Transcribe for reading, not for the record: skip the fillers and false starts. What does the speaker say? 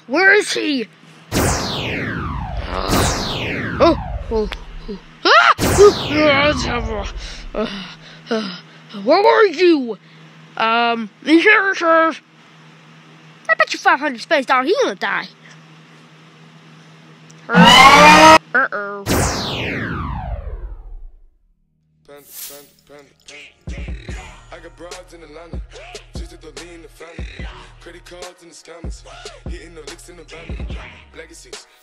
Where is he? Where were you? Here, sir. I bet you 500 space down, he gonna die. Uh-oh. I got broads in Atlanta, just to lean the family. Credit cards in the scammers, hitting the licks in the van. Legacies,